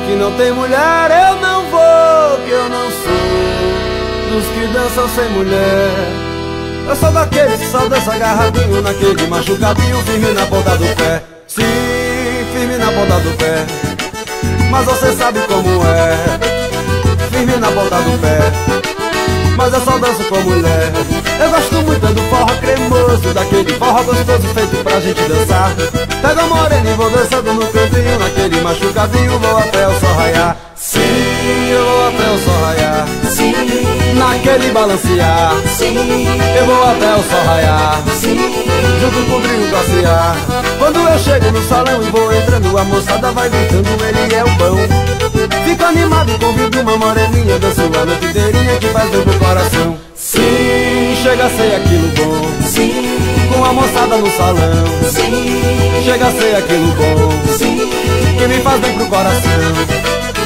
que não tem mulher eu não vou, que eu não sou dos que dançam sem mulher. Eu sou daqueles que só dança agarradinho naquele machucadinho, firme na ponta do pé. Sim, firme na ponta do pé. Mas você sabe como é, firme na ponta do pé. Mas eu só danço com mulher. Eu gosto muito do forró cremoso, daquele forró gostoso feito pra gente dançar. Pega a morena e vou dançando no cantinho, naquele machucadinho, vou até o sol raiar. Sim, eu vou até o sol raiar. Sim, naquele balancear. Sim, eu vou até o sol raiar. Sim, junto com o brilho passear. Quando eu chego no salão e vou entrando, a moçada vai gritando, ele é o bom. Fico animado e convido uma moreninha, danço a noite inteirinha que faz bem pro coração. Sim, chega a ser aquilo bom. Sim, com a moçada no salão. Sim, chega a ser aquilo bom. Sim, que me faz bem pro coração.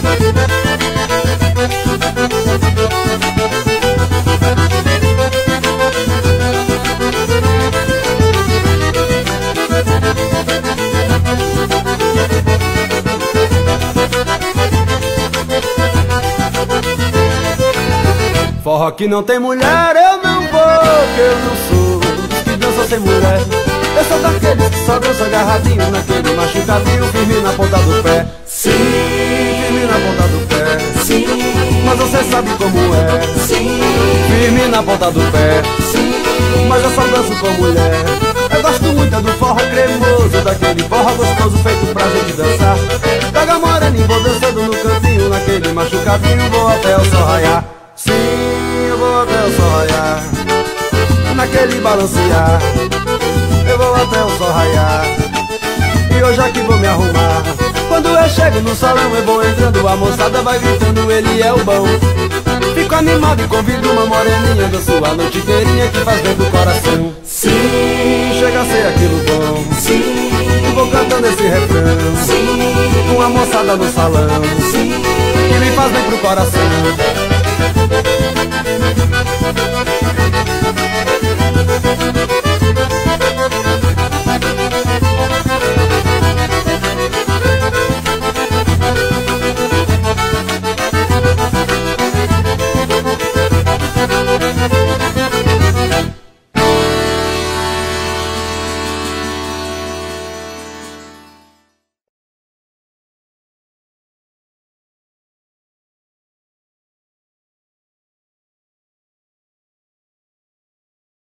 Forró que não tem mulher eu não vou, que eu não sou dos que dançam sem mulher. Eu sou daqueles que só dançam agarradinho naquele machucadinho, firme na ponta do pé. Sim, firme na ponta do pé. Sim, mas você sabe como é. Sim, firme na ponta do pé. Sim, mas eu só danço com mulher. Eu gosto muito do forró cremoso, daquele forró gostoso feito pra gente dançar. Pega a morena e vou dançando no cantinho, naquele machucadinho, vou até o sol raiar. Sim, eu vou até o sol raiar, naquele balancear. Eu vou até o sol raiar, e hoje aqui vou me arrumar. Quando eu chego no salão eu vou entrando, a moçada vai gritando, ele é o bom. Fico animado e convido uma moreninha, danço a noite inteirinha que faz bem pro coração. Sim, chega a ser aquilo bom. Sim, eu vou cantando esse refrão. Sim, com a moçada no salão. Sim, que me faz bem pro coração.